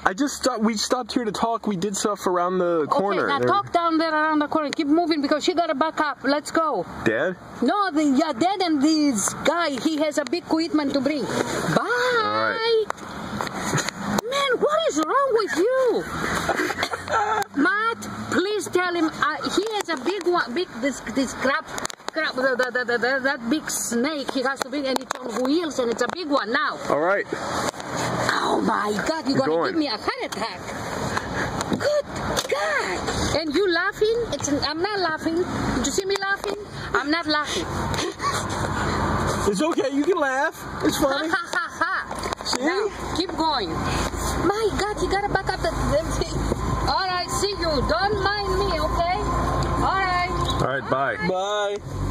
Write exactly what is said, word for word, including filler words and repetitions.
I just stopped. We stopped here to talk. We did stuff around the corner. Okay, now talk down there around the corner. Keep moving because she gotta back up. Let's go. Dad? No, the yeah, Dad and this guy. He has a big equipment to bring. Bye. All right. Man, what is wrong with you? Matt, please tell him uh, he has a big one, big this this crab, crab, the, the, the, the, that big snake. He has to bring, and it's on wheels, and it's a big one now. All right. Oh my God, you're Keep gonna going. give me a heart attack. Good God. And you laughing? It's I'm not laughing. Did you see me laughing? I'm not laughing. It's okay. You can laugh. It's funny. Ha ha ha. See? Now, keep going. My God, you gotta back up the, the thing. All right, see you. Don't mind me, okay? All right. All right. Bye. Bye.